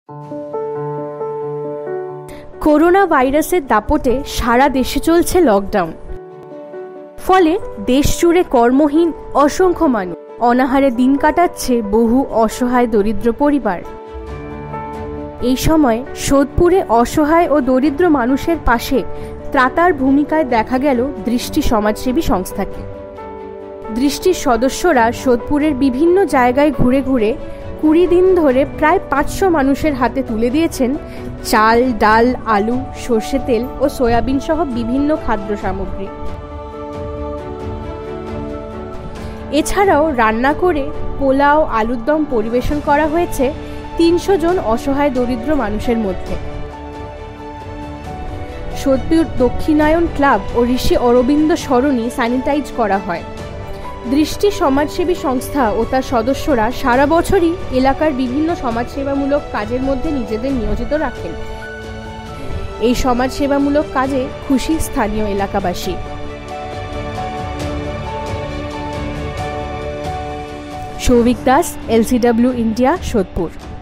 Corona ভাইরাসের দাপটে সারা দেশে চলছে লকডাউন। ফলে দেশ জুড়ে কর্মহীন অসংখ্য মানুষ, অনাহারে দিন কাটাচ্ছে বহু অসহায় দরিদ্র পরিবার। এই সময় সোদপুরে অসহায় ও দরিদ্র মানুষের পাশে ত্রাতার ভূমিকায় দেখা গেল দৃষ্টি সমাজসেবী সংস্থাকে। দৃষ্টির সদস্যরা সোদপুরের বিভিন্ন জায়গায় ঘুরে ঘুরে 20 দিন ধরে প্রায় 500 মানুষের হাতে তুলে দিয়েছেন চাল, ডাল, আলু, সর্ষে তেল ও সয়াবিন সহ বিভিন্ন খাদ্য সামগ্রী। এছাড়াও রান্না করে পোলাও, আলুর দম পরিবেশন করা হয়েছে 300 জন অসহায় দরিদ্র মানুষের মধ্যে। সোদপুর দক্ষিণায়ন ক্লাব ও ঋষি অরবিন্দ সরণি স্যানিটাইজ করা হয়। দৃষ্টি সমাজসেবী সংস্থা ও তার সদস্যরা সারা বছরই এলাকার বিভিন্ন সমাজসেবামূলক কাজের মধ্যে নিজেদের নিয়োজিত রাখেন। এই সমাজসেবামূলক কাজে খুশি স্থানীয় এলাকাবাসী। Souvik Das, LCW India, Sodepur.